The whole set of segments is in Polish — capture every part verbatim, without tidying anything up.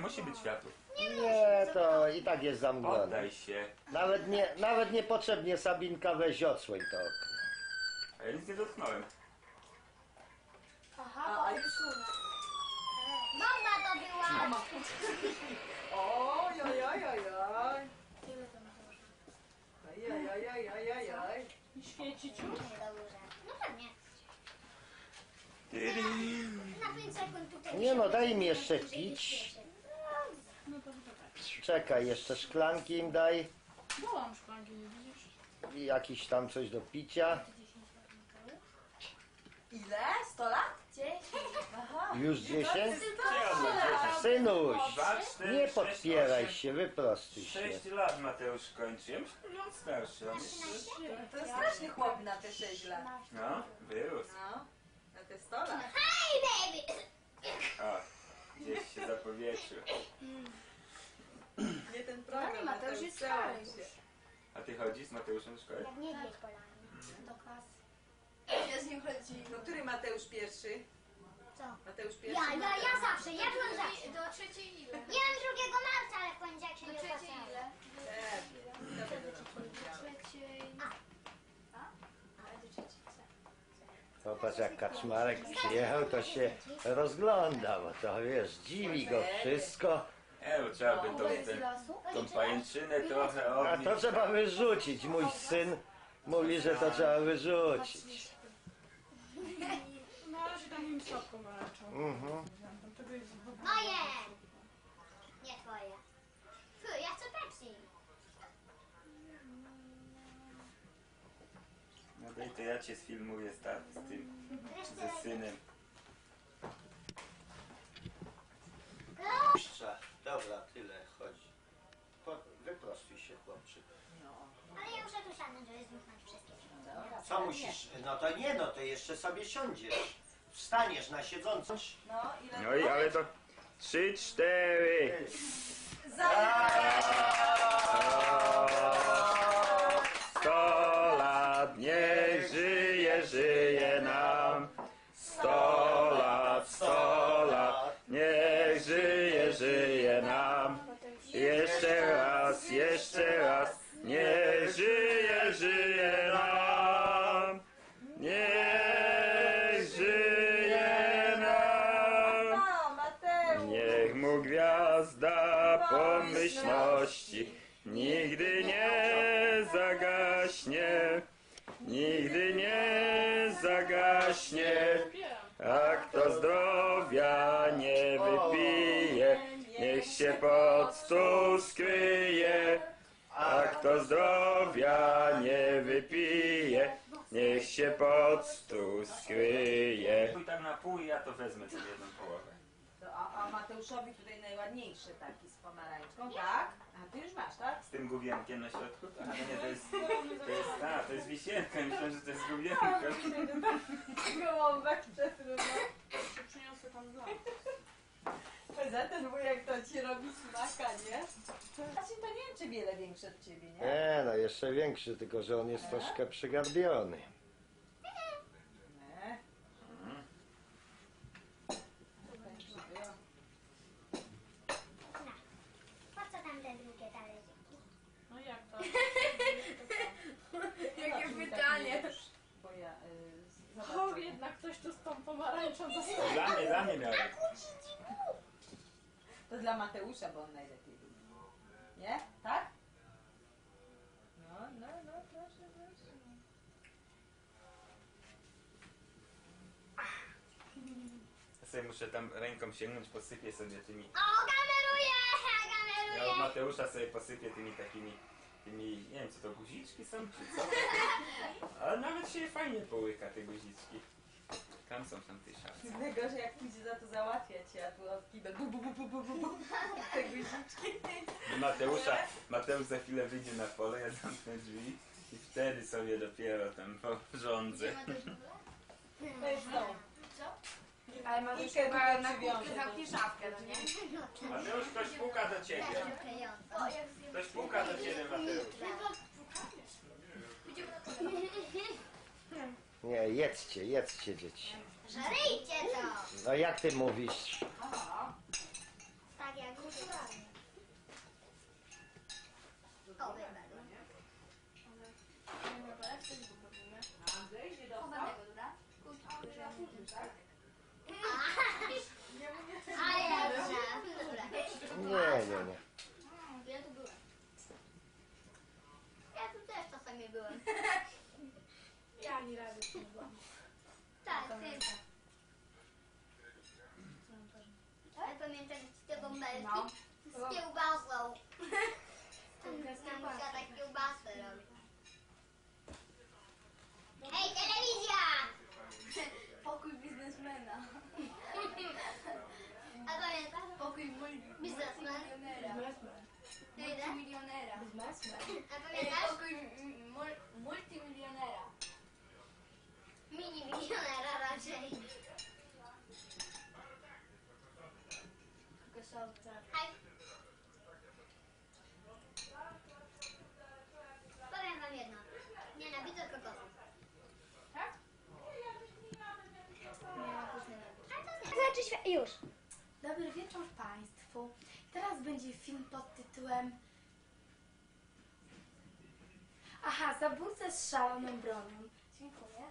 musi być światło. Nie, to i tak jest zamglone. Oddaj się. Nawet nie, nawet niepotrzebnie, Sabinka, weź odsłoń to okno. A ja nic nie dotknąłem. Aha, bo już Mama to była! Oj, oj, oj, oj, oj. Tyle to ma Oj, oj, oj, oj, oj, oj, oj. Świecić już? No pewnie. Na pięć sekund tutaj. Nie no, daj mi jeszcze pić. Czekaj, jeszcze szklanki im daj. Dałam szklanki, nie widzisz? I jakiś tam coś do picia. Ile? sto lat? dziesięć. Aha. Już dziesięć? Dziesięć. Synuś, Dwa, cztery, nie sześć, podpieraj osiem. się, wyprostuj się. Sześć lat Mateusz kończy. Ja myślę, że on starszy. On jest... To jest straszny chłop na te sześć lat. No, wyrósł. No, na te sto lat. Hej, baby! O, gdzieś się zapowietrzył. Nie ten program, Pani Mateusz jest przełącz stary się. już. A ty chodzisz z Mateuszem do szkoły? Jak nie bieg polami. Do klasy. Ja z nim chodzi. No, który Mateusz pierwszy? Co? Mateusz pierwszy. Ja, ja, ja zawsze, ja byłem zawsze. Do trzeciej ile? Ja mam drugiego marca, ale w poniedziałek się Do nie trzeciej opłacało. ile? E, to będę wam powiedziała. Trzeciej... A? Ale do trzeciej co? Popatrz, jak Kaczmarek przyjechał, to się rozgląda, bo to wiesz, dziwi go wszystko. E, bo trzeba by tą, ten, tą pajęczynę trochę A ognić. to trzeba wyrzucić. Mój syn mówi, że to trzeba wyrzucić. No ale się tam im słodko maraczą. Mhm. Tego jest w ogóle. Moje! Nie twoje. Fu, ja chcę Pepsi. No daj, to ja cię sfilmuję z, ta, z tym, ze synem. Dobra, tyle, chodź. Wyprostuj się, chłopczyk. Ale ja muszę tu siadnąć, żeby zmuchnąć wszystkie. Co musisz? No to nie, no to jeszcze sobie siądziesz. Wstaniesz na siedząco. No, ile? No i ale to... Trzy, cztery. Sto lat, niech żyje, żyje nam. Sto lat, sto lat, niech żyje, żyje nam. Jeszcze raz, jeszcze raz, niech żyje, żyje nam. Niech żyje nam. No, Mateusz. Niech mu gwiazda pomyślności nigdy nie zagaśnie, nigdy nie zagaśnie. A kto zdrowia nie wypije, niech się pod stół skryje. A kto zdrowia nie wypije, niech się pod stół skryje. Pójdź tak na pół i ja to wezmę tę jedną połowę. To, a, a Mateuszowi tutaj najładniejszy taki z pomarańczką, tak? A ty już masz, tak? Z tym główienkiem na środku? Aha, nie, to jest, to jest, a, to jest wisienka, myślałem, że to jest główienka. Gołąbek przetrudno. Przyniosę tam dla. Za ten wujek to ci robi smaka, nie? Znaczy to nie wiem, czy wiele większy od ciebie, nie? Nie, no jeszcze większy, tylko że on jest troszkę przygarbiony. Nie. Po co tam te drugie talerzyki? No jak to? Jakie Zobacz mi pytanie. taki, Bo ja... Y, zobacz, O, co- jednak ktoś tu z tą pomarańczą został. Dla mnie, dla mnie miałem. To dla Mateusza, bo on najlepiej lubi. Nie? Tak? No, no, no, proszę, proszę. Ja sobie muszę tam ręką sięgnąć, posypię sobie tymi... O, kameruję! Ja od Kameruję! Mateusza sobie posypię tymi takimi... Tymi, nie wiem, co to guziczki są, czy co? Ale nawet się fajnie połyka, te guziczki. Tam są tam tej szafce. Najgorzej jak pójdzie za to załatwiać, a tu od kibel bu, bu, bu, bu, bu, bu, bu. Te guziczki. Mateusza, Mateusz za chwilę wyjdzie na pole, ja zamknę drzwi i wtedy sobie dopiero tam porządzę. To jest to. Ale masz I już kiedy chyba to na przywiąże kółkę do- zamknij szafkę, no nie? Mateusz, ktoś puka do ciebie. Klejąca. Ktoś puka do ciebie, Mateusz. Nie, jedzcie, jedzcie dzieci. Żryjcie to! No jak ty mówisz? Tak jak O, wypadł. Chowanego, dobra? A ja dobra. Nie, nie, nie. Ja tu byłem. Ja tu też czasami byłem. Ja ani razu nie byłam. Tak, ty. Ale pamiętasz te bąbelki? No. Z kiełbasą. Tam musiała tak kiełbasę robić. Ej, telewizja! Pokój biznesmena. A pamiętasz? Pokój mul- Biznesmen. multimilionera. Ile? Multimilionera. A Ej, pamiętasz? Pokój m- mul- multimilionera. Mini milionera raczej. Kokosowca. Hej. Powiem wam jedno. Nienawidzę kokosów. Tak? Znaczy świat... Już. Dobry wieczór Państwu. Teraz będzie film pod tytułem Aha, zabójca z szaloną bronią. Dziękuję.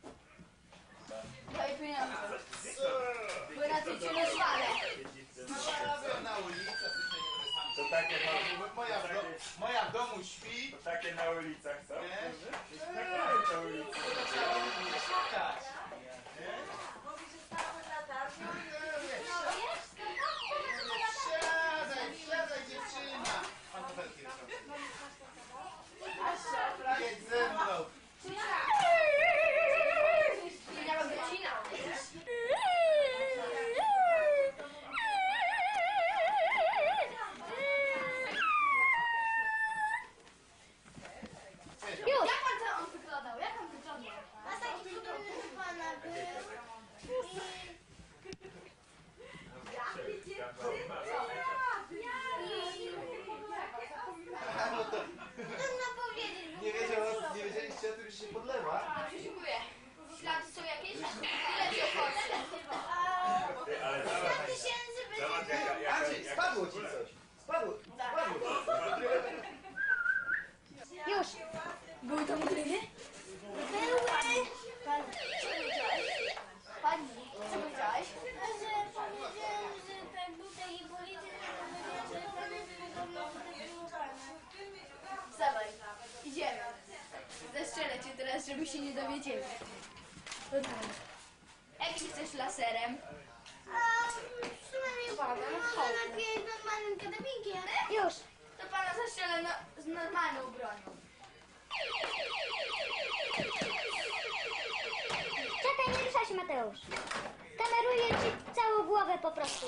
Daj pieniądze. Bo raczej cię nie szwalę. Na ulicach, To takie na, moja, w do, moja w domu śpi, to takie na ulicach są? Nie. Tak, tak, na ulicy. to trzeba mnie szukać. Siadaj, siadaj dziewczyna. Pan Pawełki jest. Jedź ze mną. Nie ma godzina. Już. Jak on to on wyglądał? Jak on wyglądał? A taki cudowny pana był. A no to Trudno powiedzieć. nie, wiedział, nie wiedzieliście o tym, że się podlewa? Dobrze, dziękuję. Ślady są jakieś? Ile ci obchodzi? Ty, ale zobacz, Tysięcy zobacz jaka, jaka, Andrzej, jaka spadło ci coś. Spadło, spadło. Już. Były tam grywy? Były. Co powiedziałeś? Pani, co powiedziałeś? Że powiedziałem, że tak był taki polityk, że powiedziałem, że pan wyglądał tak Dawaj, idziemy. Zestrzelę cię teraz, żeby się nie dowiedzieli. Jak się chcesz laserem? A w sumie może lepiej normalnym karabinkiem. Już. To pana zastrzelę no, z normalną bronią. Czekaj, nie ruszaj się, Mateusz. Kameruję ci całą głowę po prostu.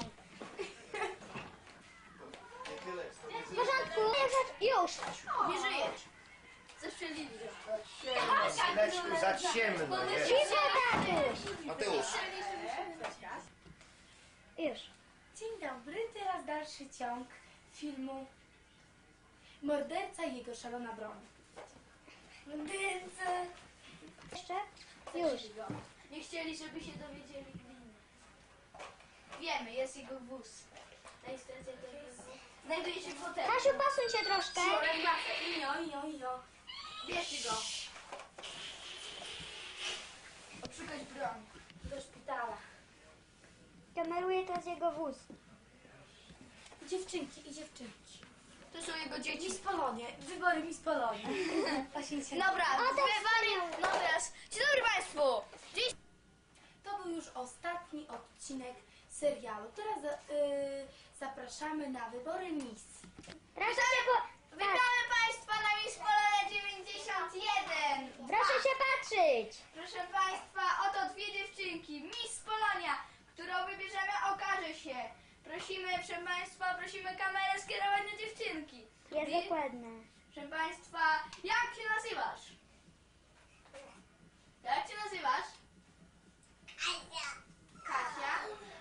W porządku. Już. Nie żyjesz. Zastrzelili go. Leczku, za ciemno jest. Cicho, tatuś. Mateusz. Już. Dzień dobry, teraz dalszy ciąg filmu Morderca i jego szalona broń. Morderca. Jeszcze? Już. Nie chcieli, żeby się dowiedzieli gliny. Wiemy, jest jego wóz. Znajduje się w hotelu. Kasiu, posuń się troszkę. Siorek masę. Ijo, ijo, ijo. Bierzcie go. Odszukać broń. Do szpitala. Kameruję teraz jego wóz. Dziewczynki i dziewczynki. To są jego dzieci. Miss Polonie, wybory Miss Polonie. Osiemdziesiąt. Dobra, O, tak wybory. No teraz. Dzień dobry Państwu. Dziś To był już ostatni odcinek serialu. Teraz za, y, zapraszamy na wybory Miss. Proszę się po... Tak. witamy Państwa na Miss Polonia dziewięćdziesiąt jeden. Proszę się patrzeć. Proszę Państwa, oto dwie dziewczynki. Miss Polonia, którą wybierzemy, okaże się. Prosimy, proszę Państwa, prosimy kamerę skierować na dziewczynki. Jest I- dokładne. Proszę Państwa, jak się nazywasz? Jak się nazywasz? Kasia.